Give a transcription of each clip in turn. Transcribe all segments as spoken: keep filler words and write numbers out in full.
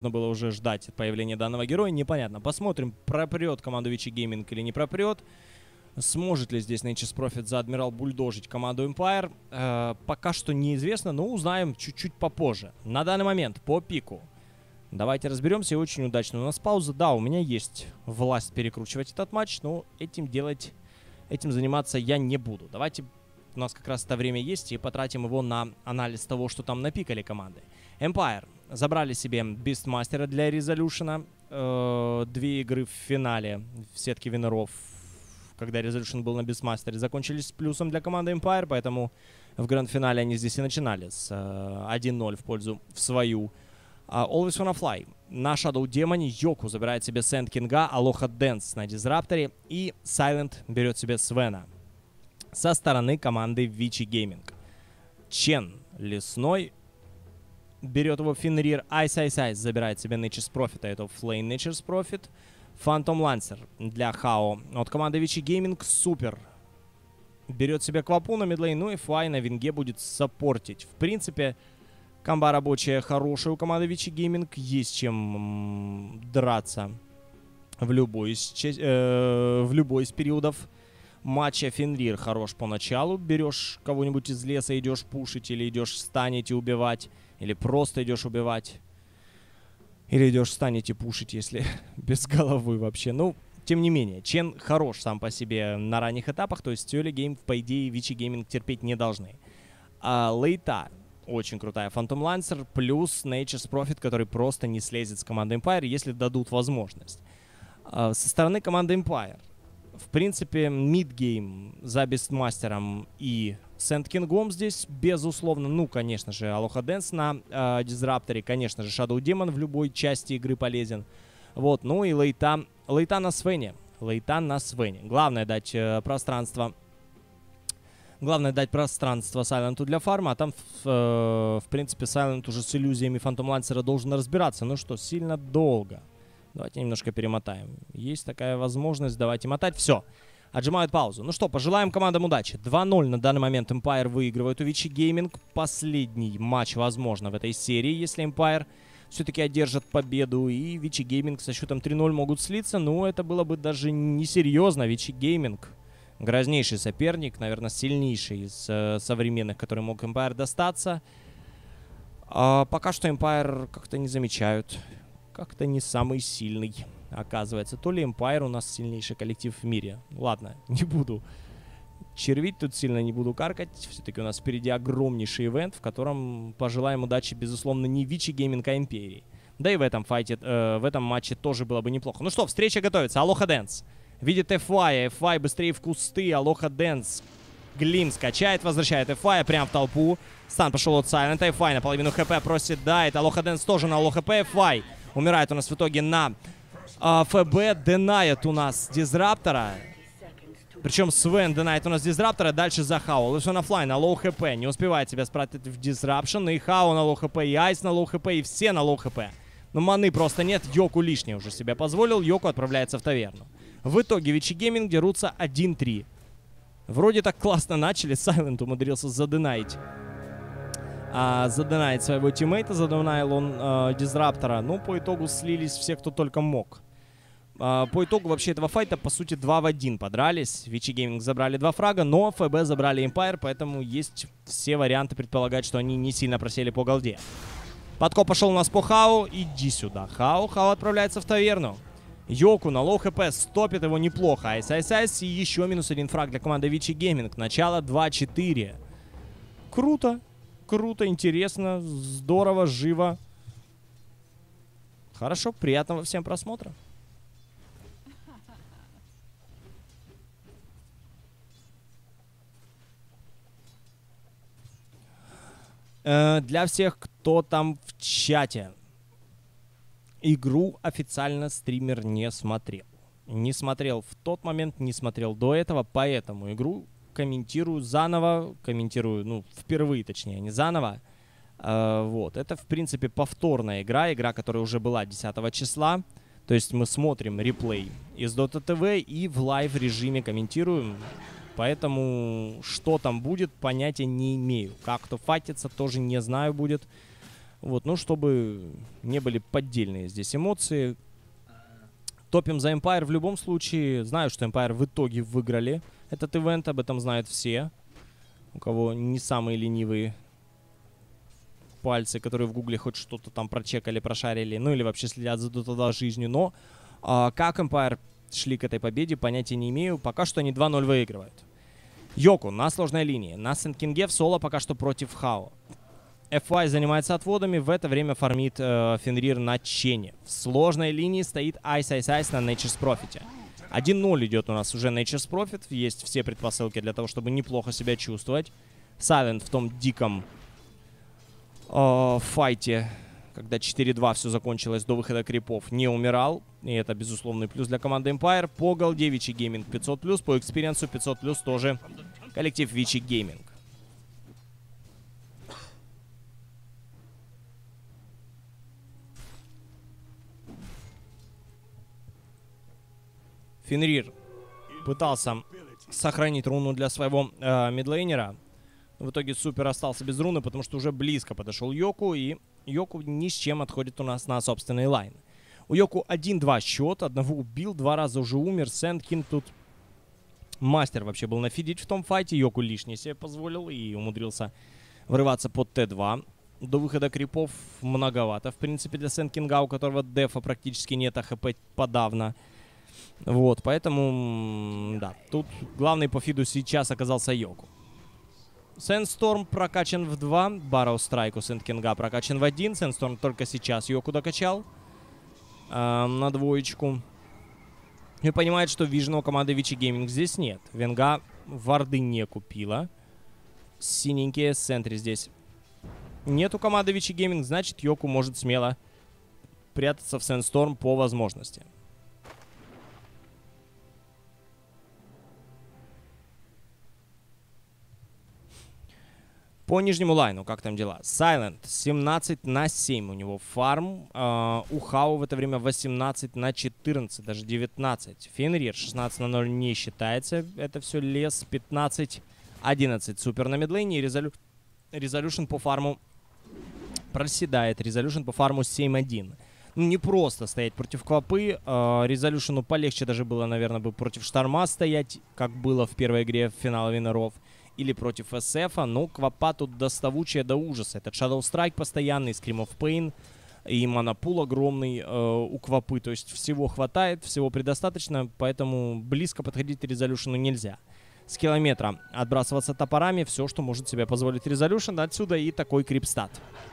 Нужно было уже ждать появления данного героя. Непонятно. Посмотрим, пропрет команду Vici Gaming или не пропрет. Сможет ли здесь Nature's Prophet за Адмирал бульдожить команду Empire? Э, пока что неизвестно, но узнаем чуть-чуть попозже. На данный момент по пику. Давайте разберемся. И очень удачно у нас пауза. Да, у меня есть власть перекручивать этот матч, но этим делать, этим заниматься я не буду. Давайте, у нас как раз это время есть, и потратим его на анализ того, что там напикали команды. Empire забрали себе Beastmaster для Resolution. Э, две игры в финале в сетке винеров, когда Resolution был на Beastmaster, закончились с плюсом для команды Empire, поэтому в гранд-финале они здесь и начинали с э, один ноль в пользу в свою. Uh, Always Wanna Fly на Shadow Demon. Йоку забирает себе Sand King'а, Aloha Dance на Дизрапторе, и Silent берет себе Свена со стороны команды Vici Gaming. Чен Лесной берет его Фенрир. Ice Ice Ice забирает себе Nature's Prophet, а это Flame Nature's Prophet. Phantom Lancer для Хао от команды Vici Gaming. Супер берет себе Квапу на мидлейн, ну и Фай на винге будет саппортить. В принципе, комба рабочая хорошая у команды Vici Gaming. Есть чем драться в любой из, э, в любой из периодов матча. Фенрир хорош поначалу. Берешь кого-нибудь из леса, идешь пушить, или идешь станить и убивать, или просто идешь убивать. Или идешь станить и пушить, если без головы вообще. Ну, тем не менее, Чен хорош сам по себе на ранних этапах. То есть early game, по идее, Vici Gaming терпеть не должны. А лейта очень крутая. Phantom Lancer плюс Nature's Prophet, который просто не слезет с команды Empire, если дадут возможность. А со стороны команды Empire, в принципе, мидгейм за Beastmaster'ом и Sand King'ом здесь, безусловно, ну, конечно же, Aloha Dance на э, Дизрапторе, конечно же, Shadow Demon в любой части игры полезен. Вот, ну и лейта, лейта на Свене. Лейта на Свене. Главное дать э, пространство Главное дать пространство Сайленту для фарма, а там, в, э, в принципе, Сайлент уже с иллюзиями Фантом Лансера должен разбираться. Ну что, сильно долго. Давайте немножко перемотаем. Есть такая возможность, давайте мотать. Все, отжимают паузу. Ну что, пожелаем командам удачи. два ноль на данный момент Empire выигрывает у Vici Gaming. Последний матч, возможно, в этой серии, если Empire все-таки одержит победу. И Vici Gaming со счетом три ноль могут слиться. Но это было бы даже несерьезно. Vici Gaming грознейший соперник, наверное, сильнейший из э, современных, который мог Empire достаться. А пока что Empire как-то не замечают. Как-то не самый сильный, оказывается. То ли Empire у нас сильнейший коллектив в мире. Ладно, не буду червить тут сильно, не буду каркать. Все-таки у нас впереди огромнейший ивент, в котором пожелаем удачи, безусловно, не Vici Gaming, а Империи. Да и в этом файте, э, в этом матче тоже было бы неплохо. Ну что, встреча готовится. Aloha Dance видит эф ай, эф ай быстрее в кусты, Aloha Dance Глим скачает, возвращает эф ай прям в толпу. Стан пошел от Сайлента, эф ай наполовину хп просит дает, Aloha Dance тоже на лоу хп, эф ай умирает у нас в итоге на а, эф би, денает у нас Дизраптора. Причем Свен денает у нас Дизраптора, дальше за Хао. Лысона Флай на лоу хп, не успевает себя спрятать в Дизрапшн, и Хао на лоу хп, и Айс на лоу хп, и все на лоу хп. Но маны просто нет, Йоку лишнее уже себе позволил, Йоку отправляется в таверну. В итоге Vici Gaming дерутся один три. Вроде так классно начали. Сайлент умудрился заденаить. А, заденаить своего тиммейта. Заденаил он а, Дизраптора. Ну, по итогу слились все, кто только мог. А, по итогу вообще этого файта, по сути, два в один подрались. Vici Gaming забрали два фрага, но эф би забрали Empire, поэтому есть все варианты предполагать, что они не сильно просели по голде. Подкоп пошел у нас по Хау. Иди сюда, Хау. Хау отправляется в таверну. Йоку на лоу хп стопит его неплохо. Айс, айс, айс. И еще минус один фраг для команды Vici Gaming. Начало два четыре. Круто. Круто, интересно, здорово, живо. Хорошо, приятного всем просмотра. Э, для всех, кто там в чате. Игру официально стример не смотрел. Не смотрел в тот момент, не смотрел до этого, поэтому игру комментирую заново. Комментирую, ну, впервые, точнее, не заново. Uh, вот, это, в принципе, повторная игра. Игра, которая уже была десятого числа. То есть мы смотрим реплей из Dota ти ви и в лайв-режиме комментируем. Поэтому, что там будет, понятия не имею. Как кто файтится, тоже не знаю будет. Вот, ну, чтобы не были поддельные здесь эмоции. Топим за Empire в любом случае. Знаю, что Empire в итоге выиграли этот ивент, об этом знают все. У кого не самые ленивые пальцы, которые в гугле хоть что-то там прочекали, прошарили, ну или вообще следят за туда жизнью. Но а, как Empire шли к этой победе, понятия не имею. Пока что они два ноль выигрывают. Йоку на сложной линии. На Сент-Кинге в соло пока что против Хао. эф уай занимается отводами, в это время фармит э, Фенрир на Чене. В сложной линии стоит Ice Ice Ice на Nature's Prophet. один ноль идет у нас уже Nature's Prophet. Есть все предпосылки для того, чтобы неплохо себя чувствовать. Silent в том диком э, файте, когда четыре два все закончилось до выхода крипов, не умирал. И это безусловный плюс для команды Empire. Погал, Девичий Гейминг пятьсот плюс, по экспириенсу пятьсот плюс тоже коллектив Вичи Гейминг. Фенрир пытался сохранить руну для своего э, мидлейнера. В итоге Супер остался без руны, потому что уже близко подошел Йоку. И Йоку ни с чем отходит у нас на собственный лайн. У Йоку один два счет. Одного убил, два раза уже умер. Сэндкин тут мастер вообще был нафидить в том файте. Йоку лишний себе позволил и умудрился врываться под Т два. До выхода крипов многовато, в принципе, для Сэндкинга, у которого дефа практически нет, а хп подавно. Вот, поэтому, да, тут главный по фиду сейчас оказался Йоку. Сэндсторм прокачан в два, Барроу Страйк у Сэндкинга прокачан в один. Сэндсторм только сейчас Йоку докачал э, на двоечку. И понимает, что вижена у команды Вичи Гейминг здесь нет. Венга варды не купила. Синенькие в центре здесь нет у команды Вичи Гейминг, значит Йоку может смело прятаться в Сэндсторм по возможности. По нижнему лайну, как там дела? Silent семнадцать на семь у него фарм. Uh, у Хао в это время восемнадцать на четырнадцать, даже девятнадцать. Фенрир шестнадцать на ноль не считается. Это все лес. пятнадцать одиннадцать. Супер на мидлейне. И резолю... Резолюшн по фарму проседает. Резолюшн по фарму семь один. Ну, не просто стоять против Квапы. Uh, Резолюшну полегче даже было, наверное, бы против Шторма стоять, как было в первой игре в финале Виннеров. Или против эс эфа, но Квапа тут доставучая до ужаса. Этот Shadow Strike постоянный, Scream of Pain и Монопул огромный э, у Квапы. То есть всего хватает, всего предостаточно, поэтому близко подходить к Резолюшену нельзя. С километра отбрасываться топорами, все, что может себе позволить Резолюшен. Отсюда и такой крипстат.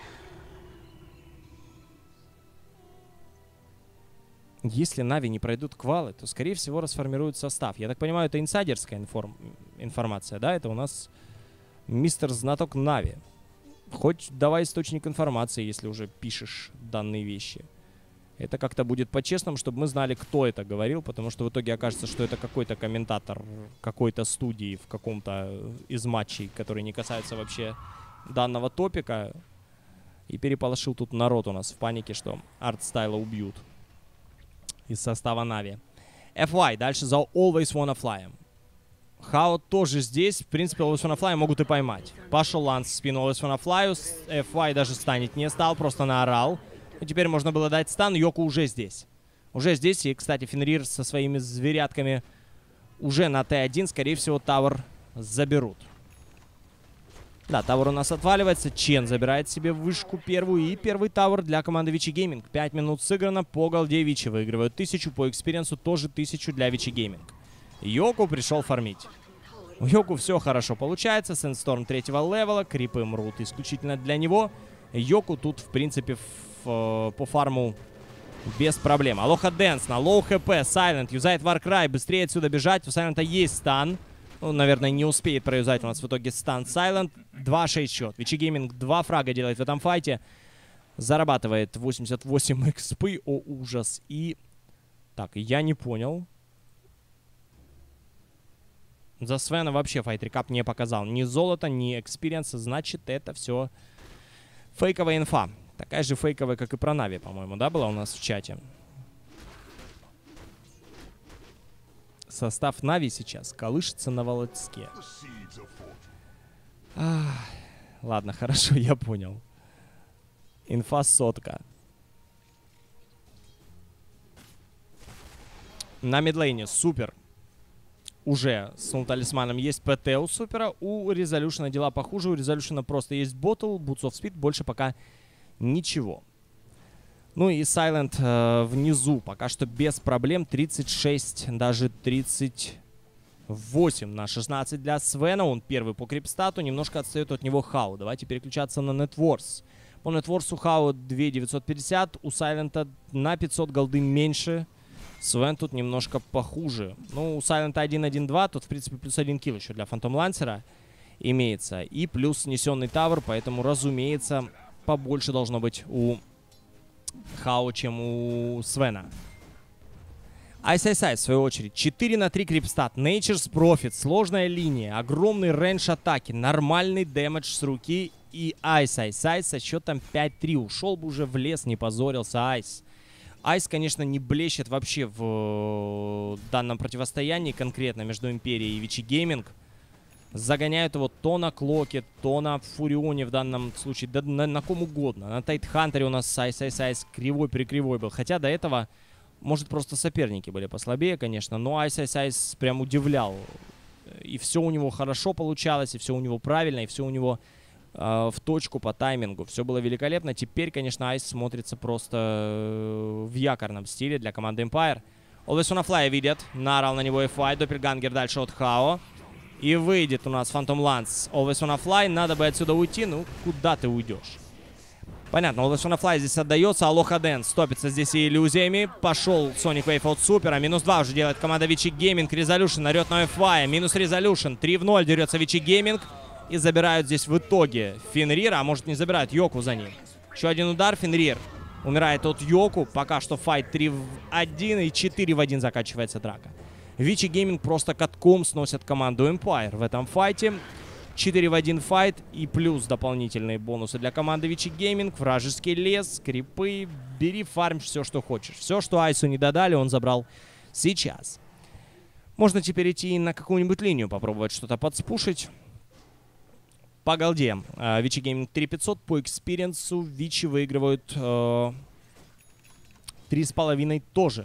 Если Нави не пройдут квалы, то, скорее всего, расформируют состав. Я так понимаю, это инсайдерская информ... информация, да? Это у нас мистер Знаток Нави. Хоть давай источник информации, если уже пишешь данные вещи. Это как-то будет по-честному, чтобы мы знали, кто это говорил, потому что в итоге окажется, что это какой-то комментатор какой-то студии в каком-то из матчей, которые не касаются вообще данного топика. И переполошил тут народ у нас в панике, что Артстайла убьют из состава Нави. эф уай дальше за Always Wanna Fly. Хао тоже здесь. В принципе, Always Wanna Fly могут и поймать. Пошел ланс в спину Always Wanna Fly. эф уай даже станет не стал, просто наорал. И теперь можно было дать стан. Йоку уже здесь. Уже здесь. И, кстати, Фенрир со своими зверятками уже на Т один. Скорее всего, Тавр заберут. Да, Тавр у нас отваливается. Чен забирает себе вышку первую. И первый Тавр для команды Вичи Гейминг. пять минут сыграно. По голде Вичи выигрывают тысячу. По экспириенсу тоже тысячу для Вичи Гейминг. Йоку пришел фармить. У Йоку все хорошо получается. Сэндсторм третьего левела. Крипы мрут исключительно для него. Йоку тут, в принципе, в, по фарму без проблем. Алоха Дэнс на лоу хп. Silent юзает Warcry. Быстрее отсюда бежать. У Silent есть стан. Ну, наверное, не успеет проюзать у нас в итоге стан Silent. два шесть счет. Вичи Гейминг два фрага делает в этом файте. Зарабатывает восемьдесят восемь экспы. О, ужас. И... Так, я не понял. За Свена вообще файт-рекап не показал. Ни золота, ни экспириенса. Значит, это все фейковая инфа. Такая же фейковая, как и про Нави, по-моему, да, была у нас в чате. Состав Нави сейчас колышется на волоске. Ах, ладно, хорошо, я понял. Инфа сотка. На мидлейне супер. Уже с талисманом есть ПТ у супера. У Резолюшена дела похуже. У Резолюшена просто есть ботл, Boots of Speed. Больше пока ничего. Ну и Silent э, внизу. Пока что без проблем. тридцать шесть, даже тридцать восемь на шестнадцать для Свена. Он первый по крипстату. Немножко отстает от него Хау. Давайте переключаться на Networth. По Networth у Хау две тысячи девятьсот пятьдесят. У Silent на пятьсот голды меньше. Свен тут немножко похуже. Ну, у Silent один один два. Тут, в принципе, плюс один килл еще для Фантом Лансера имеется. И плюс снесенный тавер. Поэтому, разумеется, побольше должно быть у Хау, чем у Свена. Ice Ice Ice, в свою очередь. четыре на три крипстат. Nature's Prophet. Сложная линия. Огромный рейндж атаки. Нормальный дэмэдж с руки. И Ice Ice Ice со счетом пять три. Ушел бы уже в лес, не позорился Ice. Ice, конечно, не блещет вообще в данном противостоянии конкретно между Империей и Вичи Гейминг. Загоняют его то на Клоке, то на Фурионе в данном случае, да на, на ком угодно. На Тайтхантере у нас Ice Ice Ice кривой-прикривой был. Хотя до этого, может, просто соперники были послабее, конечно. Но Ice Ice Ice прям удивлял. И все у него хорошо получалось, и все у него правильно, и все у него э, в точку по таймингу. Все было великолепно. Теперь, конечно, Ice смотрится просто э, в якорном стиле для команды Empire. Always on a Fly видят. Наорал на него эф ай. Доппельгангер дальше от Хао. И выйдет у нас Фантом Ланс. Always on a Fly. Надо бы отсюда уйти. Ну, куда ты уйдешь? Понятно, Always on a Fly здесь отдается. Алоха Дэн стопится здесь и иллюзиями. Пошел Sonic Wave от Супера. Минус два уже делает команда Вичи Гейминг. Резолюшн орет на эф ай. Минус Резолюшн. три в ноль дерется Вичи Гейминг. И забирают здесь в итоге Фенрира. А может, не забирают, Йоку за ним. Еще один удар. Фенрир умирает от Йоку. Пока что файт три в один и четыре в один заканчивается драка. Вичи Гейминг просто катком сносят команду Empire в этом файте. четыре в один файт и плюс дополнительные бонусы для команды Вичи Гейминг. Вражеский лес, крипы. Бери, фарм все, что хочешь. Все, что Айсу не додали, он забрал сейчас. Можно теперь идти на какую-нибудь линию, попробовать что-то подспушить. По голде. Вичи Гейминг три пятьсот. По экспириенсу Вичи выигрывают э, три с половиной тоже.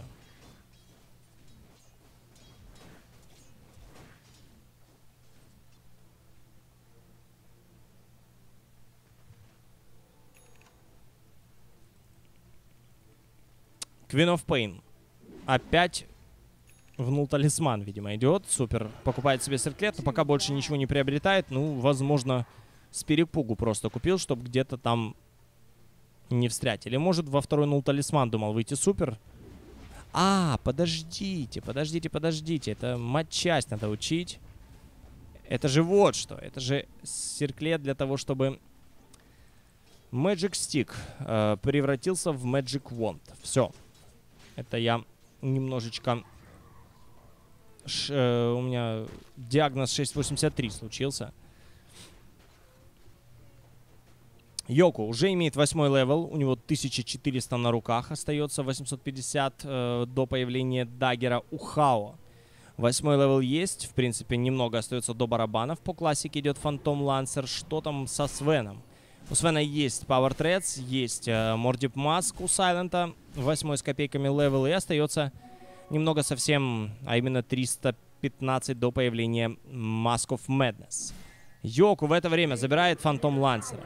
Queen of Pain. Опять внул талисман, видимо, идет. Супер. Покупает себе серклет, но пока больше ничего не приобретает. Ну, возможно, с перепугу просто купил, чтобы где-то там не встрять. Или, может, во второй нул талисман думал выйти супер. А, подождите, подождите, подождите. Это матчасть надо учить. Это же вот что. Это же серклет для того, чтобы Magic Stick э, превратился в Magic Wand. Все. Это я немножечко... Ш, э, у меня диагноз шесть восемьдесят три случился. Йоку уже имеет восьмой левел. У него тысяча четыреста на руках остается. восемьсот пятьдесят э, до появления даггера у Хао. Восьмой левел есть. В принципе, немного остается до барабанов. По классике идет Фантом Лансер. Что там со Свеном? У Свена есть Power Threads, есть э, Мордип Маск у Сайлента, восьмой с копейками левел, и остается немного совсем, а именно триста пятнадцать до появления Mask of Madness. Йоку в это время забирает Фантом Лансера.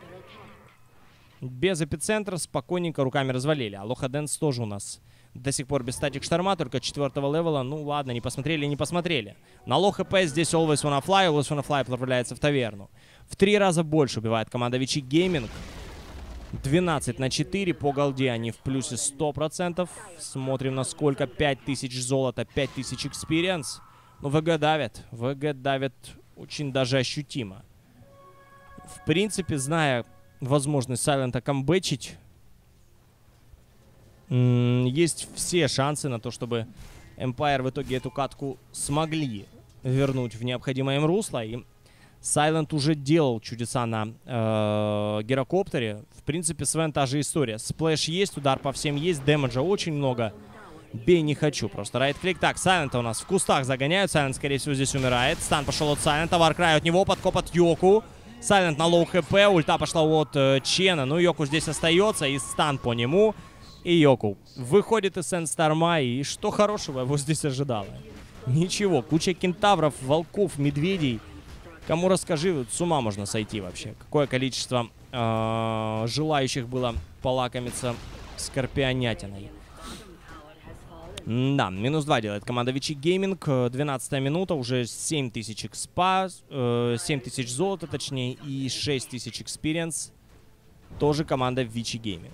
Без эпицентра, спокойненько руками развалили. Алоха Дэнс тоже у нас до сих пор без статик шторма, только четвертого левела. Ну ладно, не посмотрели, не посмотрели. На лоу хп здесь Always Wanna Fly, Always Wanna Fly отправляется в таверну. В три раза больше убивает команда Вичи Гейминг. двенадцать на четыре. По голде они в плюсе сто процентов. Смотрим, насколько. пять тысяч золота, пять тысяч экспириенс. Ну, ВГ давит. ВГ давит очень даже ощутимо. В принципе, зная возможность Сайлента камбэчить, есть все шансы на то, чтобы Empire в итоге эту катку смогли вернуть в необходимое им русло. И Silent уже делал чудеса на э, гирокоптере. В принципе, Свен та же история. Сплэш есть, удар по всем есть, дэмэджа очень много. Бей не хочу, просто райт-клик. Так, Сайлента у нас в кустах загоняют. Сайлент, скорее всего, здесь умирает. Стан пошел от Сайлента, Варкрай от него, подкоп от Йоку. Сайлент на лоу хп, ульта пошла от э, Чена. Ну, Йоку здесь остается, и стан по нему. И Йоку выходит из Сенсторма, и что хорошего его здесь ожидало? Ничего, куча кентавров, волков, медведей. Кому расскажи, с ума можно сойти вообще. Какое количество э, желающих было полакомиться скорпионятиной. Да, минус два делает команда Вичи Гейминг. двенадцатая минута, уже семь тысяч экспа, э, семь тысяч золота, точнее, и шесть тысяч экспириенс. Тоже команда Вичи Гейминг.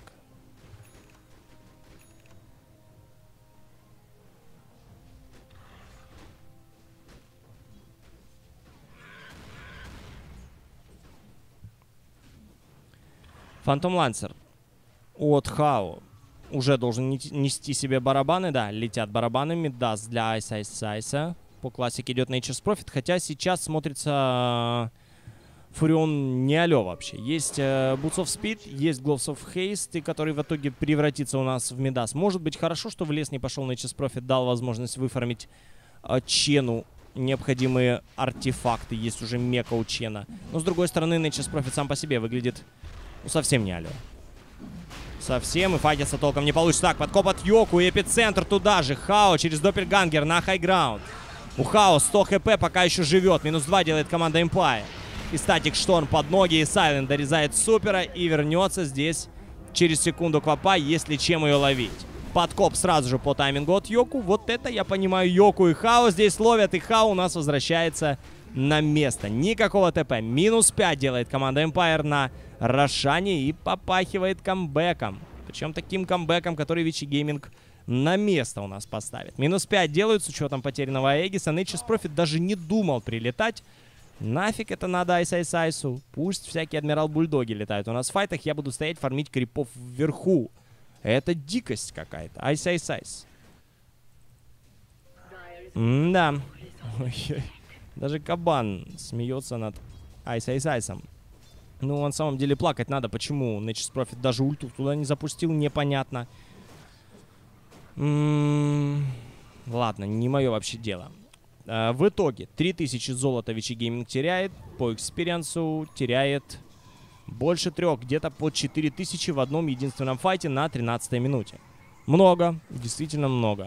Фантом Лансер от Хао уже должен нести себе барабаны. Да, летят барабаны. Мидас для Айса Айса Айса. По классике идет Nature's Prophet. Хотя сейчас смотрится Фурион не алё вообще. Есть э, Boots of Speed, есть Gloves of Haste, который в итоге превратится у нас в Мидас. Может быть хорошо, что в лес не пошел Nature's Prophet. Дал возможность выфармить э, Чену необходимые артефакты. Есть уже мека у Чена. Но с другой стороны, Nature's Prophet сам по себе выглядит... Ну, совсем не алё. Совсем. И файтиться толком не получится. Так, подкоп от Йоку. И эпицентр туда же. Хао через Доппельгангер на хайграунд. У Хао сто хп пока еще живет. Минус два делает команда Empire. И статик шторм под ноги. И Сайлент дорезает супера. И вернется здесь через секунду к Вапа, если чем ее ловить. Подкоп сразу же по таймингу от Йоку. Вот это я понимаю. Йоку и Хао здесь ловят. И Хао у нас возвращается на место. Никакого ТП. Минус пять делает команда Empire на Рошане и попахивает камбэком. Причем таким камбэком, который Вичи Гейминг на место у нас поставит. Минус пять делают с учетом потерянного Эгиса. Nature's Prophet даже не думал прилетать. Нафиг это надо Айс Айс Айсу. Пусть всякие Адмирал Бульдоги летают. У нас в файтах я буду стоять фармить крипов вверху. Это дикость какая-то. Айс Айс Айс. М-да. Даже кабан смеется над Айс Айс Айсом. Ну, на самом деле плакать надо. Почему Nature's Prophet даже ульту туда не запустил, непонятно. М-м-м, ладно, не мое вообще дело. А, в итоге три тысячи золота Вичи Гейминг теряет. По экспириенсу теряет больше трех. Где-то по четыре тысячи в одном единственном файте на тринадцатой минуте. Много, действительно много.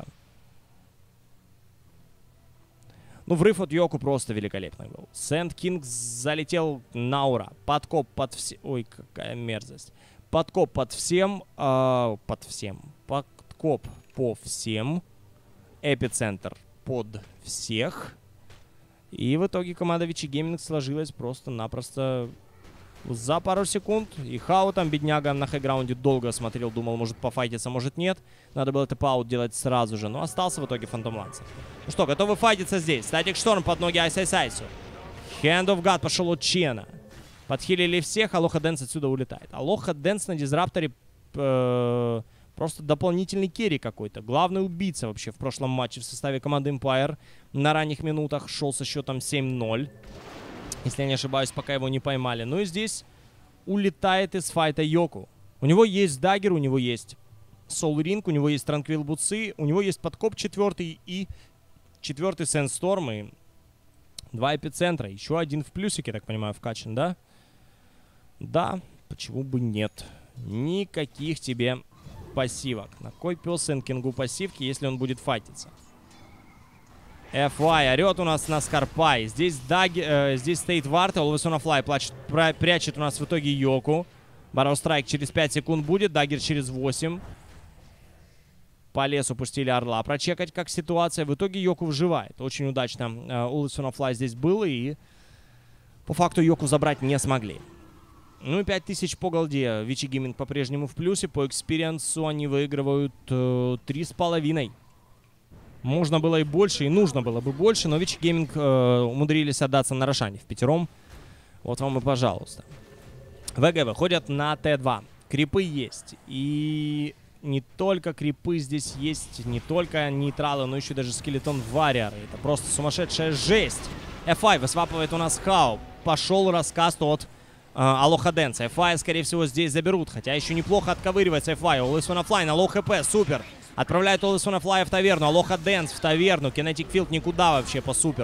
Ну, врыв от Йоку просто великолепный был. Сэнд Кинг залетел на ура. Подкоп под все... Ой, какая мерзость. Подкоп под всем. Э, под всем. Подкоп по всем. Эпицентр под всех. И в итоге команда Вичи Гейминг сложилась просто-напросто за пару секунд. И Хао там, бедняга, на хайграунде долго смотрел. Думал, может пофайтиться, может нет. Надо было тэп-аут делать сразу же. Но остался в итоге Фантом Лансер. Ну что, готовы файтиться здесь. Статик Шторм под ноги Айс Айс Айсу. Hand of God пошел от Чена. Подхилили всех. Алоха Дэнс отсюда улетает. Алоха Дэнс на Дизрапторе э, просто дополнительный керри какой-то. Главный убийца вообще в прошлом матче в составе команды Empire. На ранних минутах шел со счетом семь ноль. Если я не ошибаюсь, пока его не поймали. Ну и здесь улетает из файта Йоку. У него есть даггер, у него есть Soul Ring, у него есть Транквил Бутсы, у него есть подкоп четвертый и четвертый Сенсторм. И два эпицентра. Еще один в плюсике, так понимаю, вкачан, да? Да, почему бы нет? Никаких тебе пассивок. На кой пес Сенкингу пассивки, если он будет файтиться? эф уай орет у нас на Скарпай. Здесь Даги, э, здесь стоит Варт. Always on a Fly плачет, пря, прячет у нас в итоге Йоку. Барроу Страйк через пять секунд будет. Даггер через восемь. По лесу пустили Орла прочекать, как ситуация. В итоге Йоку вживает. Очень удачно э, Always on a Fly здесь был. И по факту Йоку забрать не смогли. Ну и пять тысяч по голде. Вичи Гейминг по-прежнему в плюсе. По экспириенсу они выигрывают э, три с половиной. Можно было и больше, и нужно было бы больше, но Вичи Гейминг э, умудрились отдаться на Рошане в пятером. Вот вам и пожалуйста. ВГ выходят на Т два. Крипы есть. И не только крипы здесь есть, не только нейтралы, но еще даже скелетон варьеры. Это просто сумасшедшая жесть. эф ай высвапывает у нас Хао. Пошел рассказ от э, Алоха Дэнса. эф ай, скорее всего, здесь заберут. Хотя еще неплохо отковыривается эф ай. Always on a Fly на лоу хп. Супер. Отправляет Always on a Fly в таверну. Алоха Дэнс в таверну. Kinetic Field никуда вообще по суперу.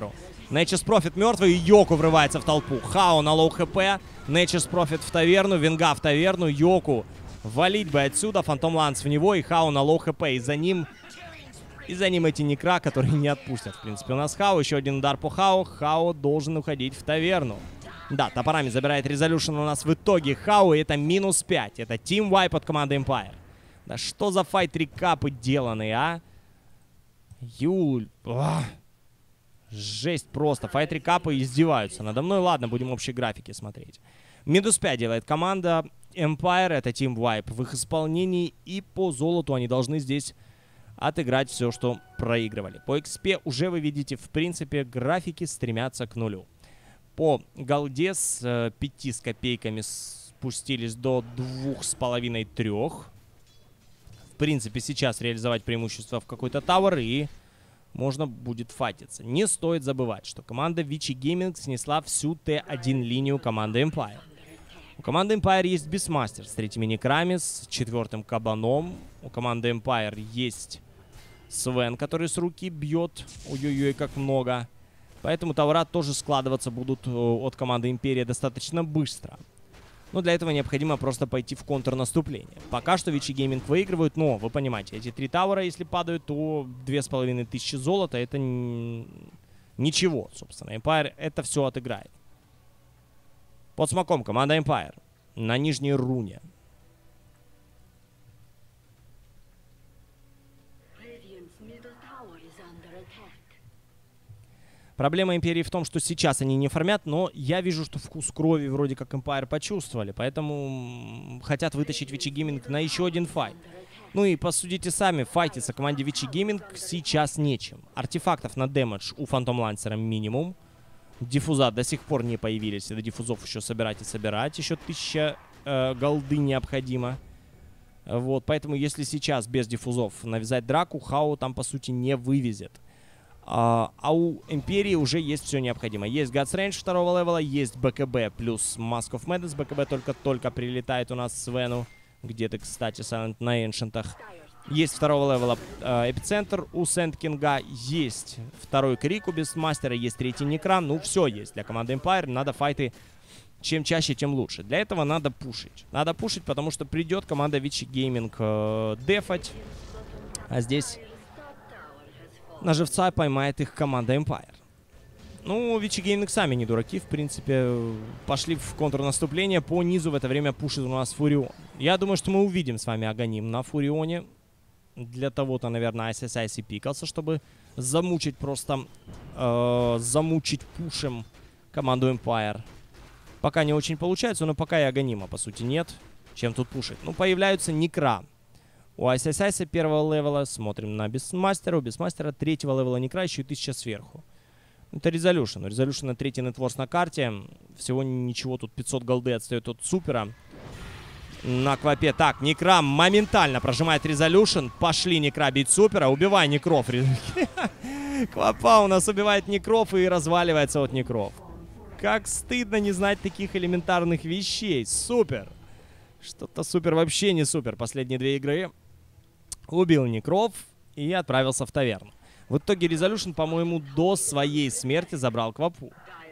Nature's Prophet мертвый, и Йоку врывается в толпу. Хао на лоу хп. Nature's Prophet в таверну, Венга в таверну, Йоку валить бы отсюда. Фантом Ланс в него, и Хао на лоу хп. И за ним... И за ним эти Некра, которые не отпустят. В принципе, у нас Хао. Еще один удар по Хао. Хао должен уходить в таверну. Да, топорами забирает Resolution у нас в итоге Хао. И это минус пять. Это Team Wipe от команды Empire. Да что за файт рекапы деланные, а? Юль. Ах. Жесть просто. Файт рекапы издеваются надо мной. Ладно, будем общие графики смотреть. Минус пять делает команда Empire. Это Team Wipe в их исполнении. И по золоту они должны здесь... отыграть все, что проигрывали. По икс пи уже вы видите, в принципе, графики стремятся к нулю. По голде с э, пяти с копейками спустились до двух с половиной трех. В принципе, сейчас реализовать преимущество в какой-то тауэр, и можно будет файтиться. Не стоит забывать, что команда Vici Gaming снесла всю тэ один линию команды Empire. У команды Empire есть Beastmaster с третьими некрами, с четвертым кабаном. У команды Empire есть Свен, который с руки бьет. Ой-ой-ой, как много. Поэтому тауэра тоже складываться будут от команды Империя достаточно быстро. Но для этого необходимо просто пойти в контрнаступление. Пока что Vici Gaming выигрывают, но вы понимаете, эти три тауэра, если падают, то две с половиной тысячи золота. Это ничего, собственно. Empire это все отыграет. Под смоком команда Empire на нижней руне. Проблема Империи в том, что сейчас они не фармят, но я вижу, что вкус крови вроде как Empire почувствовали, поэтому хотят вытащить Vici Gaming на еще один файт. Ну и посудите сами, файтиться команде Vici Gaming сейчас нечем. Артефактов на дэмэдж у Фантом Лансера минимум. Диффуза до сих пор не появились. До диффузов еще собирать и собирать. Еще тысяча э, голды необходимо. Вот, поэтому если сейчас без диффузов навязать драку, Хао там по сути не вывезет. А, а у Империи уже есть все необходимое. Есть God's Range второго левела, есть БКБ плюс Mask of Madness. БКБ только-только прилетает у нас Свену. Где-то, кстати, Silent на эншентах. Есть второго левела э, Эпицентр у Сэнд Кинга. Есть второй Крик у Бестмастера. Есть третий Некран. Ну, все есть для команды Empire. Надо файты чем чаще, тем лучше. Для этого надо пушить. Надо пушить, потому что придет команда Vici Gaming э, дефать. А здесь на живца поймает их команда Empire. Ну, Vici Gaming сами не дураки. В принципе, пошли в контрнаступление. По низу в это время пушит у нас Фурион. Я думаю, что мы увидим с вами Аганим на Фурионе. Для того-то, наверное, эс эс айс и пикался, чтобы замучить просто, э, замучить пушем команду Empire. Пока не очень получается, но пока и Аганима, по сути, нет. Чем тут пушить? Ну, появляются Некра. У эс эс айс первого левела смотрим на Бестмастера. У Бестмастера третьего левела Некра, еще и тысяча сверху. Это Resolution. У Resolution третий нетворс на карте. Всего ничего, тут пятьсот голды отстает от Супера. На Квапе. Так, Некра моментально прожимает Resolution. Пошли Некра бить Супера. Убивай Некров. Квапа у нас убивает Некров и разваливается от Некров. Как стыдно не знать таких элементарных вещей. Супер. Что-то Супер вообще не супер. Последние две игры убил Некров и отправился в таверну. В итоге Resolution, по-моему, до своей смерти забрал Квапу.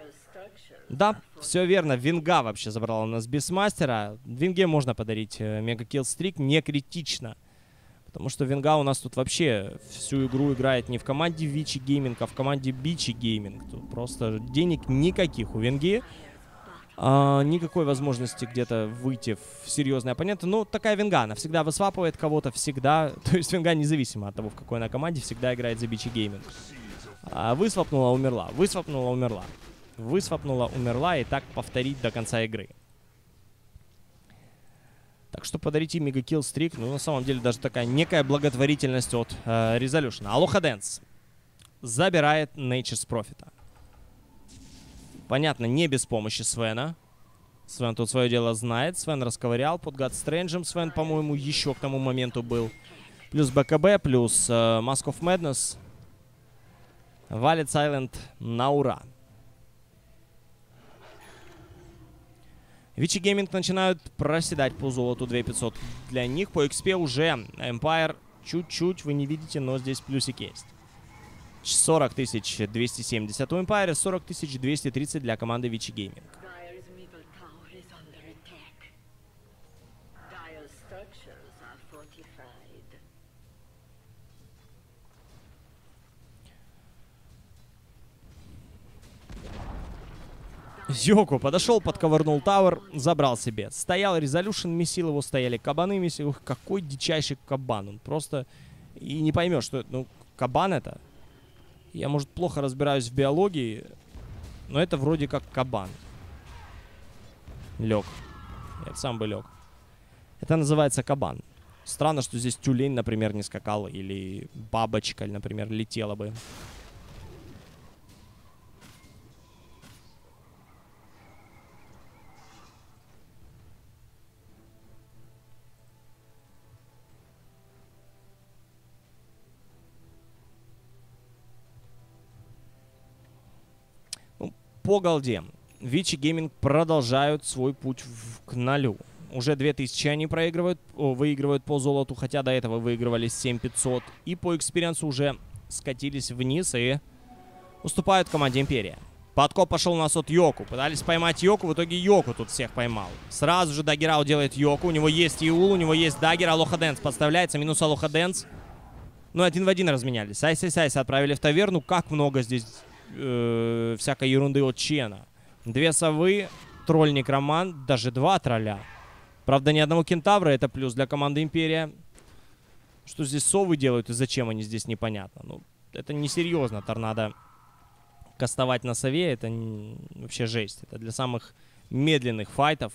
Да, все верно. Венга вообще забрала у нас Бестмастера. Венге можно подарить мега киллстрик, не критично. Потому что Венга у нас тут вообще всю игру играет не в команде Vici Gaming, а в команде Bici Gaming. Тут просто денег никаких у Венги. А, никакой возможности где-то выйти в серьезные оппоненты. Ну, такая Венга, она всегда высвапывает кого-то, всегда. То есть Венга, независимо от того, в какой она команде, всегда играет за Bici Gaming. А, высвапнула, умерла. Высвапнула, умерла. Высвапнула, умерла, и так повторить до конца игры. Так что подарите мега киллстрик. Ну, на самом деле, даже такая некая благотворительность от э, Resolution. Алоха Дэнс забирает Nature's Prophet. Понятно, не без помощи Свена. Свен тут свое дело знает. Свен расковырял под God's Range. Свен, по-моему, еще к тому моменту был. Плюс БКБ, плюс э, Mask of Madness. Валит Silent на ура. Vici Gaming начинают проседать по золоту. две тысячи пятьсот для них. По икс пи уже Empire чуть-чуть, вы не видите, но здесь плюсик есть. сорок тысяч двести семьдесят у Empire, сорок тысяч двести тридцать для команды Vici Gaming. Йоку подошел, подковырнул Тауэр, забрал себе. Стоял Резолюшн, месил его, стояли кабаны, месил. Ух, какой дичайший кабан. Он просто... И не поймешь, что это... Ну, кабан это... Я, может, плохо разбираюсь в биологии, но это вроде как кабан. Лег. Я сам бы лег. Это называется кабан. Странно, что здесь тюлень, например, не скакал. Или бабочка, например, летела бы. По голде. Vici Gaming продолжают свой путь в, к нулю. Уже две тысячи они проигрывают, о, выигрывают по золоту, хотя до этого выигрывали семь пятьсот. И по экспириенсу уже скатились вниз и уступают команде Империя. Подкоп пошел у нас от Йоку. Пытались поймать Йоку, в итоге Йоку тут всех поймал. Сразу же Даггерау делает Йоку. У него есть Иул, у него есть Даггер. Алоха Дэнс подставляется, минус Алоха Дэнс. Ну, один в один разменялись. Айс-Айс-Айс отправили в таверну. Как много здесь... Э, всякой ерунды от Чена. Две совы, тролль-некромант, даже два тролля. Правда, ни одного кентавра, это плюс для команды Империя. Что здесь совы делают и зачем они здесь, непонятно. Ну, это несерьезно, торнадо кастовать на сове, это не, вообще жесть. Это для самых медленных файтов.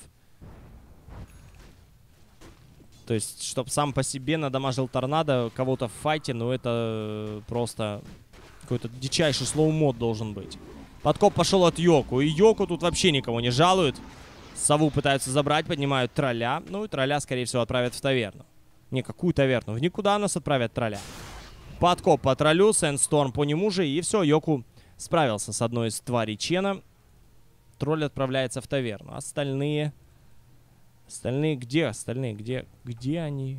То есть, чтобы сам по себе надамажил торнадо кого-то в файте, ну это просто... Какой-то дичайший слоу-мод должен быть. Подкоп пошел от Йоку. И Йоку тут вообще никого не жалует. Сову пытаются забрать, поднимают тролля. Ну и тролля, скорее всего, отправят в таверну. Не, какую таверну? В никуда нас отправят тролля. Подкоп по троллю, Сэндсторм по нему же. И все, Йоку справился с одной из тварей Чена. Тролль отправляется в таверну. Остальные... Остальные где? Остальные где? Где они?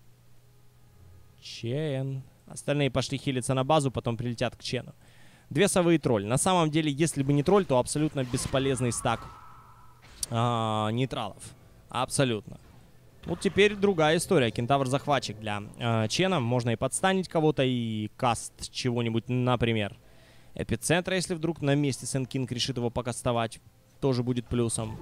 Чен... Остальные пошли хилиться на базу, потом прилетят к Чену. Две совы и тролль. На самом деле, если бы не тролль, то абсолютно бесполезный стак а, нейтралов. Абсолютно. Вот теперь другая история. Кентавр-захватчик для а, Чена. Можно и подстанить кого-то, и каст чего-нибудь, например, эпицентра, если вдруг на месте Сэнд Кинг решит его покастовать. Тоже будет плюсом.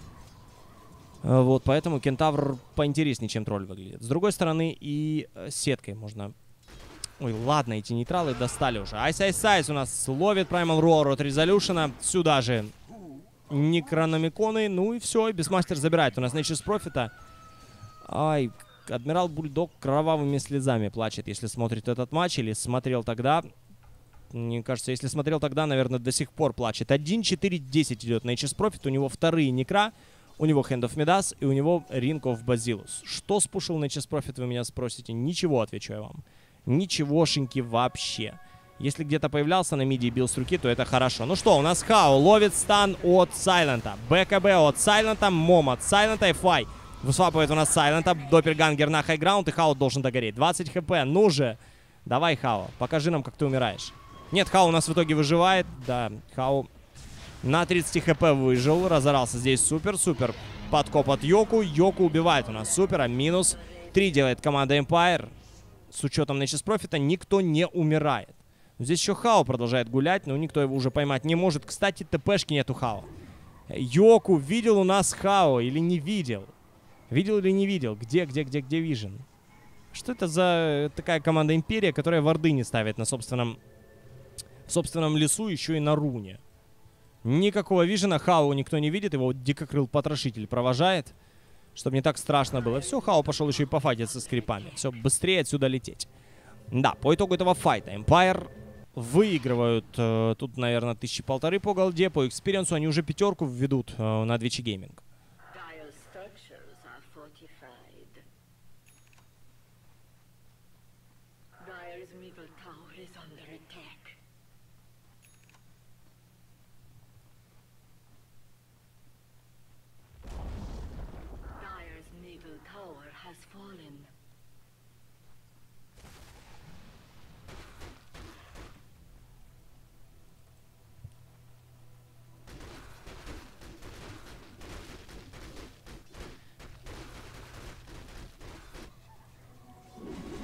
А, вот, поэтому кентавр поинтереснее, чем тролль выглядит. С другой стороны, и а, сеткой можно... Ой, ладно, эти нейтралы достали уже. Айс-Айс-Айс у нас ловит Primal Roar от Резолюшена. Сюда же Некрономиконы. Ну и все, Бисмастер забирает у нас Nature's Prophet. Ай, Адмирал Бульдог кровавыми слезами плачет, если смотрит этот матч. Или смотрел тогда. Мне кажется, если смотрел тогда, наверное, до сих пор плачет. один четыре десять идет Nature's Prophet. У него вторые Некра. У него Hand of Midas. И у него Ring of Bacillus. Что спушил Nature's Prophet, вы меня спросите? Ничего, отвечу я вам. Ничегошеньки вообще. Если где-то появлялся на миди и бил с руки, то это хорошо. Ну что, у нас Хао ловит стан от Сайлента. БКБ от Сайлента, Мом от Сайлента и Фай. Высвапывает у нас Сайлента. Доппельгангер на хайграунд, и Хао должен догореть. двадцать хп, ну же. Давай, Хао, покажи нам, как ты умираешь. Нет, Хао у нас в итоге выживает. Да, Хао на тридцать хп выжил. Разорался здесь супер-супер. Подкоп от Йоку. Йоку убивает у нас супера. Минус три делает команда Empire. С учетом Nature's Prophet никто не умирает. Здесь еще Хао продолжает гулять, но никто его уже поймать не может. Кстати, ТПшки нету Хао. Йоку видел у нас Хао или не видел? Видел или не видел? Где, где, где, где Вижен? Что это за такая команда Империя, которая варды не ставит на собственном, в собственном лесу, еще и на руне? Никакого Вижена, Хао никто не видит, его дикокрыл потрошитель провожает. Чтобы не так страшно было. Все, Хао пошел еще и пофайтиться с крипами. Все, быстрее отсюда лететь. Да, по итогу этого файта Empire выигрывают. Э, тут, наверное, тысячи полторы по голде. По экспириенсу они уже пятерку введут э, на Vici Gaming.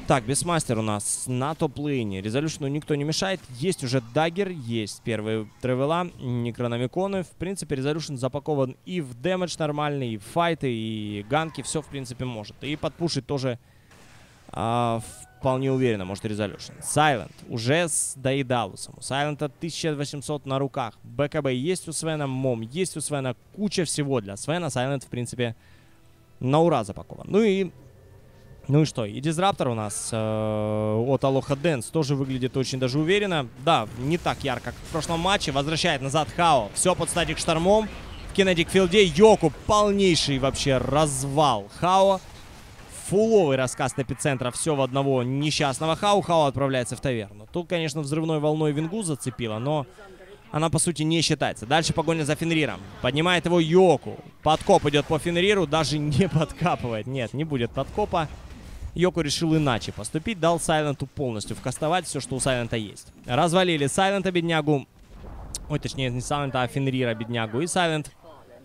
Так, Бесмастер у нас на топ-лейне. Резолюшну никто не мешает. Есть уже даггер, есть первые тревела, некрономиконы. В принципе, Резолюшн запакован и в дэмэдж нормальный, и в файты, и ганки. Все, в принципе, может. И подпушить тоже а, вполне уверенно может Резолюшн. Сайлент уже с Дейдалусом. У Сайлента тысяча восемьсот на руках. БКБ есть у Свена, Мом есть у Свена. Куча всего для Свена. Сайлент, в принципе, на ура запакован. Ну и... Ну и что, и Дизраптор у нас э, от Алоха Дэнс тоже выглядит очень даже уверенно. Да, не так ярко, как в прошлом матче. Возвращает назад Хао. Все под статик штормом. В Кинетик филде Йоку полнейший вообще развал Хао. Фуловый раскаст эпицентра. Все в одного несчастного Хао. Хао отправляется в таверну. Тут, конечно, взрывной волной Вингу зацепила, но она, по сути, не считается. Дальше погоня за Фенриром. Поднимает его Йоку. Подкоп идет по Фенриру. Даже не подкапывает. Нет, не будет подкопа. Йоку решил иначе поступить, дал Сайленту полностью вкастовать все, что у Сайлента есть. Развалили Сайлента, беднягу. Ой, точнее, не Сайлента, а Фенрира, беднягу. И Сайлент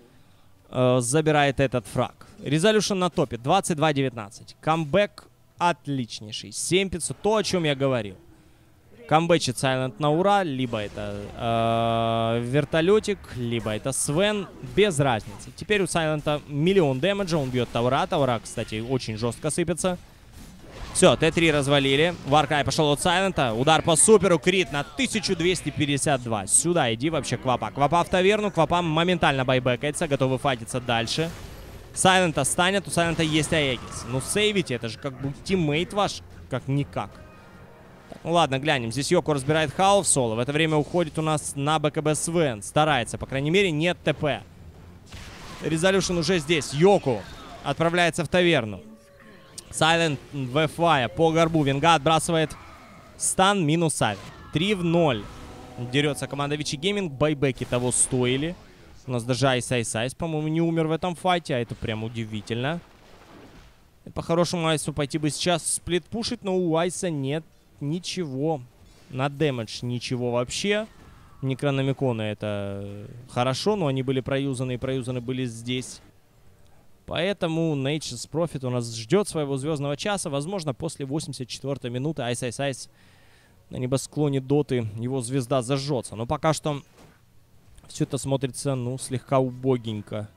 э, забирает этот фраг. Резолюшн на топе, двадцать два девятнадцать. Камбэк отличнейший, семь пятьсот, то, о чем я говорил. Камбэчит Сайлент на ура, либо это э, вертолетик, либо это Свен, без разницы. Теперь у Сайлента миллион дэмэджа, он бьет Тавра. Тавра, кстати, очень жестко сыпется. Все, Т три развалили. Варкрай пошел от Сайлента. Удар по суперу, крит на тысячу двести пятьдесят два. Сюда иди вообще, Квапа. Квапа в таверну, Квапа моментально байбекается, готовы файтиться дальше. Сайлента станет, у Сайлента есть Аегис. Ну сейвите, это же как бы тиммейт ваш, как-никак. Ну ладно, глянем. Здесь Йоку разбирает Хао в соло. В это время уходит у нас на БКБ Свен. Старается, по крайней мере, нет ТП. Резолюшн уже здесь. Йоку отправляется в таверну. Сайлент в ФА по горбу. Винга отбрасывает стан минус Сайлент. три в ноль. Дерется команда Вичи Гейминг. Байбеки того стоили. У нас даже Айс Айс Айс, по-моему, не умер в этом файте. А это прям удивительно. По-хорошему Айсу пойти бы сейчас сплит пушить, но у Айса нет ничего. На дэмэдж ничего вообще. Некрономиконы это хорошо, но они были проюзаны и проюзаны были здесь. Поэтому Nature's Prophet у нас ждет своего звездного часа. Возможно, после восемьдесят четвёртой минуты Айс Айс Айс на небосклоне доты его звезда зажжется. Но пока что все это смотрится, ну, слегка убогенько.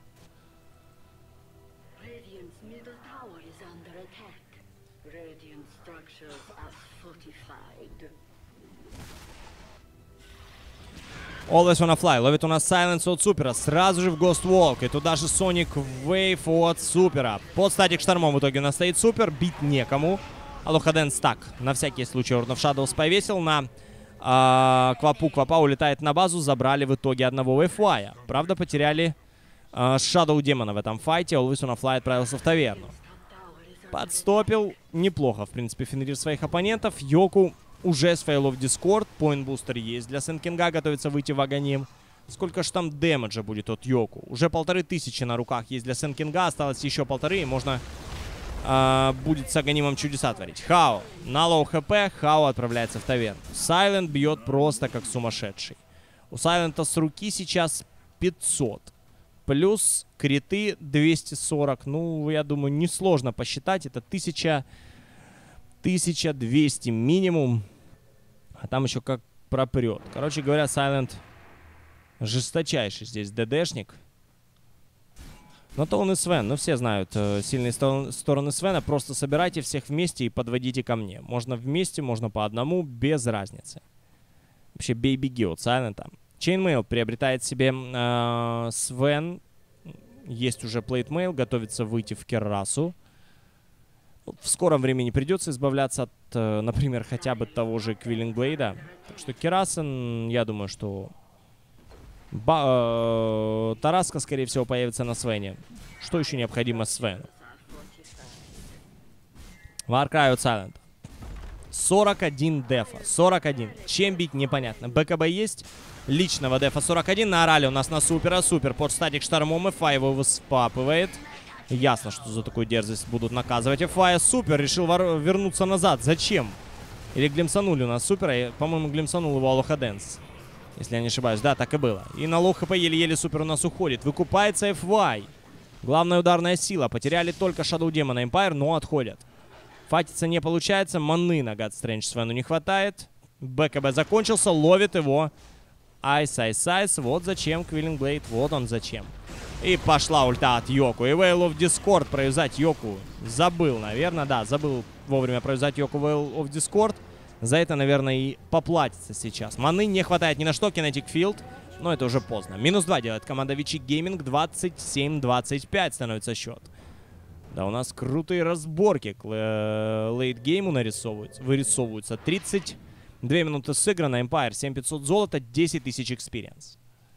Always wanna fly. Ловит у нас Сайленс от Супера. Сразу же в Ghost Walk. И туда же Sonic Wave от Супера. Под статик штормом в итоге у нас стоит Супер. Бить некому. Алоха Дэнс так. На всякий случай Orn of Shadows повесил на а, Квапу. Квапа улетает на базу. Забрали в итоге одного Эфуая. Правда, потеряли а, Shadow Демона в этом файте. Always wanna fly отправился в таверну. Подстопил. Неплохо, в принципе, Фенрир своих оппонентов. Йоку уже с фейлов Дискорд. Point бустер есть для Сенкинга. Готовится выйти в Аганим. Сколько же там дэмэджа будет от Йоку? Уже полторы тысячи на руках есть для Сенкинга. Осталось еще полторы. И можно а, будет с Аганимом чудеса творить. Хао на лоу хп. Хао отправляется в таверну. Сайлент бьет просто как сумасшедший. У Сайлента с руки сейчас пятьсот. Плюс криты двести сорок. Ну, я думаю, несложно посчитать. Это тысяча... тысяча двести минимум. А там еще как пропрет. Короче говоря, Сайлент жесточайший здесь ДДшник. Но то он и Свен. Ну, все знают э, сильные стор стороны Свена. Просто собирайте всех вместе и подводите ко мне. Можно вместе, можно по одному, без разницы. Вообще, бей-беги от Сайлента. Chainmail приобретает себе э, Свен. Есть уже плейтмейл. Готовится выйти в Керрасу. В скором времени придется избавляться от, э, например, хотя бы того же Квиллинглейда. Так что Керасен, я думаю, что Ба э, Тараска, скорее всего, появится на Свене. Что еще необходимо Свену? Варкрай от Сайлента. сорок один дефа. сорок один. Чем бить, непонятно. БКБ есть. Личного дефа сорок один. Наорали у нас на Супера. Супер под статик штормом. Эфа его выспапывает. Ясно, что за такую дерзость будут наказывать. Эфая. Супер решил вернуться назад. Зачем? Или глимсанули у нас Супера. По-моему, глимсанул его Алоха Дэнс. Если я не ошибаюсь. Да, так и было. И на лоу хп еле-еле Супер у нас уходит. Выкупается Эф Вай. Главная ударная сила. Потеряли только Shadow Demon Empire, но отходят. Фатиться не получается. Маны на God Strange Свену не хватает. БКБ закончился. Ловит его. Айс, айс, айс. Вот зачем Quelling Blade. Вот он зачем. И пошла ульта от Йоку. И Veil of Discord провязать Йоку забыл, наверное. Да, забыл вовремя провязать Йоку Veil of Discord. За это, наверное, и поплатится сейчас. Маны не хватает ни на что. Kinetic Field. Но это уже поздно. Минус два делает команда Vici Gaming. двадцать семь двадцать пять становится счет. Да, у нас крутые разборки к лейтгейму нарисовываются, вырисовываются. тридцать две минуты сыграно. Empire семь тысяч пятьсот золота, десять тысяч экспириенс.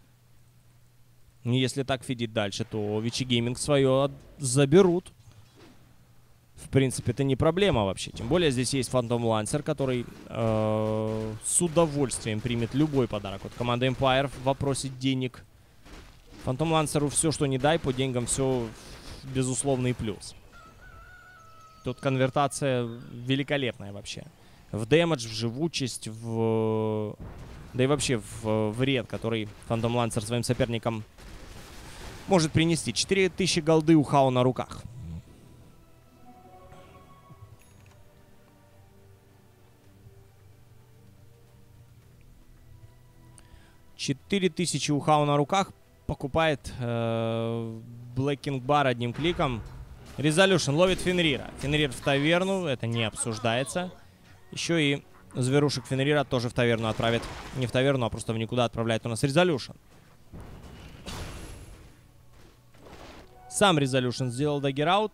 Если так фидить дальше, то Vici Gaming свое заберут. В принципе, это не проблема вообще. Тем более здесь есть Phantom Lancer, который э, с удовольствием примет любой подарок от команды Empire в вопросе денег. Phantom Lancer'у все, что не дай, по деньгам все безусловный плюс. Тут конвертация великолепная вообще. В дэмэдж, в живучесть, в... да и вообще в вред, который Phantom Lancer своим соперникам может принести. четыре тысячи голды у Хао на руках. четыре тысячи у Хао на руках. Покупает э, Black King Bar одним кликом. Resolution ловит Фенрира. Фенрир в таверну. Это не обсуждается. Еще и зверушек Фенрира тоже в таверну отправит. Не в таверну, а просто в никуда отправляет у нас Resolution. Сам Resolution сделал даггер-аут.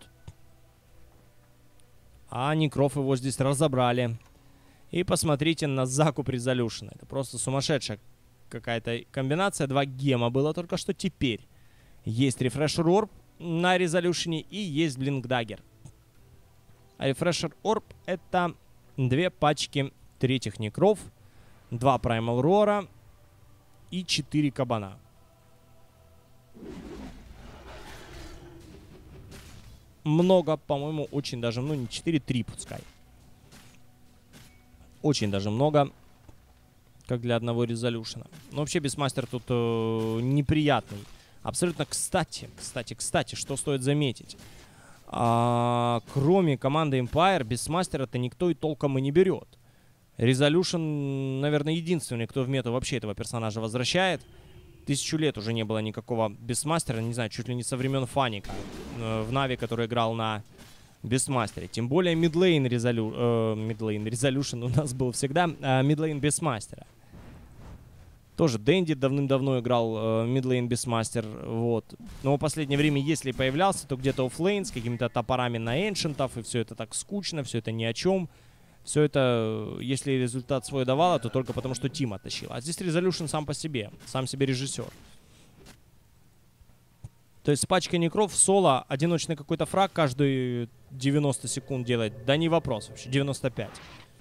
А Некров его здесь разобрали. И посмотрите на закуп Resolution. Это просто сумасшедшая какая-то комбинация. Два гема было только что. Теперь есть Refresher Orb на Resolution и есть Blink Dagger. А Refresher Orb это две пачки третьих Некров, два Primal Roar и четыре кабана. Много, по-моему, очень даже, ну не четыре, три пускай. Очень даже много, как для одного Resolution. Но вообще Beastmaster тут э, неприятный. Абсолютно кстати, кстати, кстати, что стоит заметить. А, кроме команды Empire, Beastmaster-то никто и толком и не берет. Resolution, наверное, единственный, кто в мету вообще этого персонажа возвращает. Тысячу лет уже не было никакого Beastmaster, не знаю, чуть ли не со времен Фаника э, в Нави, который играл на Beastmaster. Тем более Midlane Resolu э, Midlane Resolution у нас был всегда, э, Midlane Beastmaster. Тоже Дэнди давным-давно играл э, Midlane Beastmaster, вот. Но в последнее время, если появлялся, то где-то оффлейн с какими-то топорами на эншентов, и все это так скучно, все это ни о чем. Все это, если результат свой давало, то только потому, что Тима тащил. А здесь Resolution сам по себе, сам себе режиссер. То есть с пачкой Некров в соло одиночный какой-то фраг каждые девяносто секунд делать, да не вопрос вообще, девяносто пять.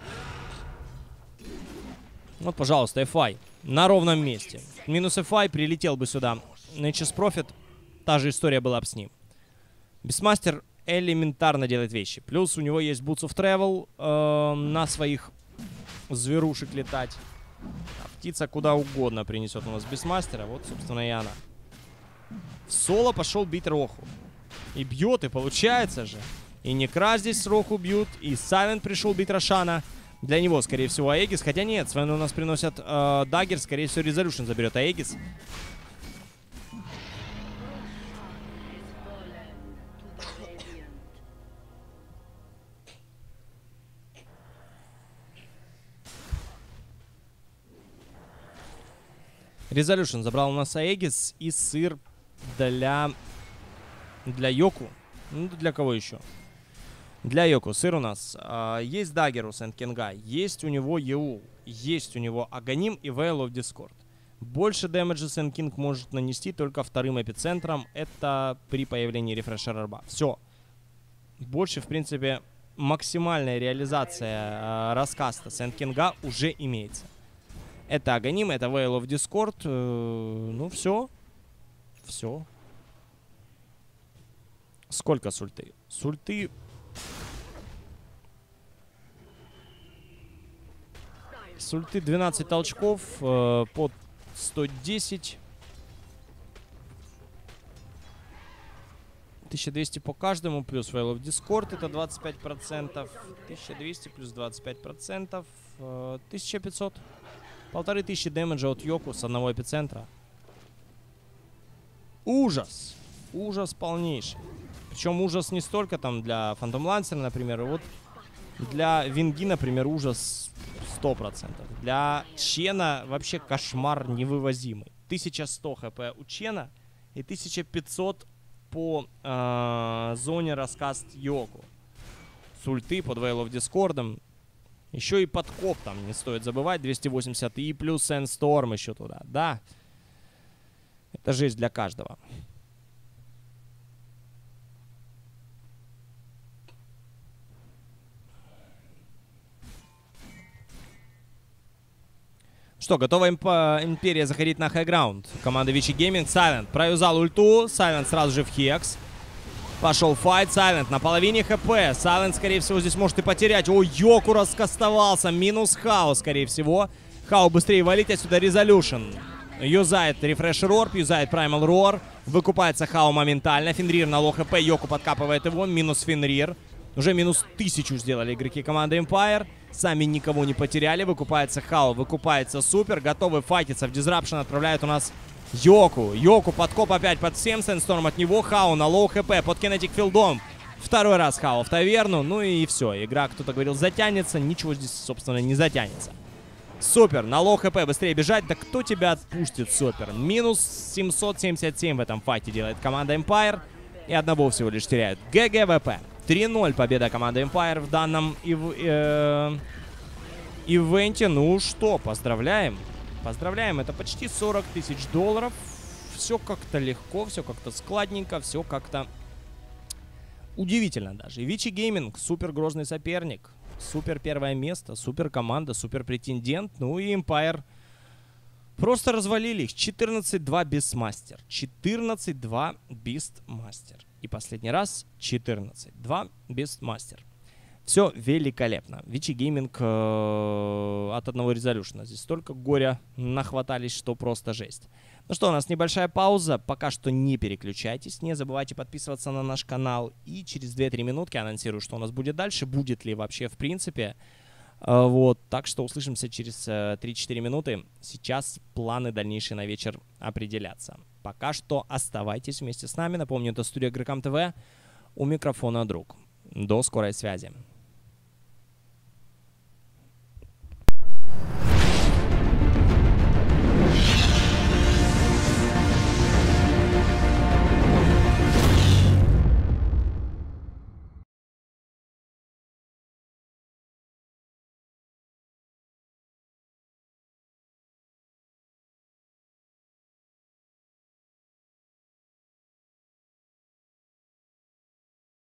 Вот, пожалуйста, эф ай на ровном месте. Минус эф ай, прилетел бы сюда Nature's Prophet, та же история была бы с ним. Beastmaster элементарно делает вещи. Плюс у него есть Boots of Travel, э, на своих зверушек летать. А птица куда угодно принесет у нас Beastmaster. Вот, собственно, и она. В соло пошел бить Роху. И бьет, и получается же. И Некра здесь Роху бьют, и Silent пришел бить Рошана. Для него, скорее всего, Аегис. Хотя нет, Свену у нас приносят э, даггер. Скорее всего, Resolution заберет Аегис. Resolution забрал у нас Аегис и сыр для... Для Йоку. Ну, для кого еще? Для Йоку сыр у нас. А, есть даггер у Сэнд Кинга. Есть у него Еул. Есть у него Аганим и Veil of Discord. Больше дэмэджа Сэнд Кинг может нанести только вторым эпицентром. Это при появлении Refresher Orb. Все. Больше, в принципе, максимальная реализация а, раскаста Сэнд Кинга уже имеется. Это Аганим, это Veil of Discord. Э, ну, все. Все. Сколько сульты? Сульты... Сульты двенадцать толчков э, под сто десять. тысяча двести по каждому, плюс Veil of Discord, это двадцать пять процентов. тысяча двести плюс двадцать пять процентов. тысяча пятьсот. Полторы тысячи дэмэджа от Йоку с одного эпицентра. Ужас. Ужас полнейший. Причем ужас не столько там для Phantom Lancer, например. Вот для Винги, например, ужас сто процентов. Для Чена вообще кошмар невывозимый. тысяча сто хп у Чена и тысяча пятьсот по э, зоне раскаст Йоку. С ульты под Veil of Discord. Еще и подкоп там не стоит забывать. двести восемьдесят и плюс Sandstorm еще туда. Да. Это жизнь для каждого. Что, готова имп Империя заходить на хайграунд? Команда Вичи Гейминг. Silent проюзал ульту. Silent сразу же в хекс. Пошел файт. Silent на половине хп. Silent, скорее всего, здесь может и потерять. О, Йоку раскастовался. Минус Хао, скорее всего. Хао быстрее валить отсюда. Resolution. Юзает Refresher Orb, юзает Primal Roar. Выкупается Хао моментально. Фенрир на лоу хп. Йоку подкапывает его. Минус Фенрир. Уже минус тысячу сделали игроки команды Empire. Сами никого не потеряли. Выкупается Хао, выкупается Супер. Готовы файтиться. В Disruption отправляют у нас Йоку. Йоку подкоп опять под всем. Sandstorm от него. Хао на лоу хп под Kinetic Field'ом. Второй раз Хао в таверну. Ну и все. Игра, кто-то говорил, затянется. Ничего здесь, собственно, не затянется. Супер. На лоу хп быстрее бежать. Да кто тебя отпустит, Супер? Минус семьсот семьдесят семь в этом файте делает команда Empire. И одного всего лишь теряют. ГГВП. три ноль победа команды Empire в данном ив э ивенте. Ну что, поздравляем. Поздравляем. Это почти сорок тысяч долларов. Все как-то легко, все как-то складненько, все как-то удивительно даже. Вичи Гейминг, супер грозный соперник. Супер первое место, супер команда, супер претендент. Ну и Empire просто развалили их. четырнадцать два Beastmaster. четырнадцать два Beastmaster. И последний раз четырнадцать два Beastmaster. Все великолепно. Вичи Гейминг э, от одного резолюшена. Здесь столько горя нахватались, что просто жесть. Ну что, у нас небольшая пауза. Пока что не переключайтесь. Не забывайте подписываться на наш канал. И через две-три минутки анонсирую, что у нас будет дальше. Будет ли вообще в принципе. Э, вот. Так что услышимся через э, три-четыре минуты. Сейчас планы дальнейшие на вечер определятся. Пока что оставайтесь вместе с нами. Напомню, это студия Игрокам ТВ. У микрофона друг. До скорой связи.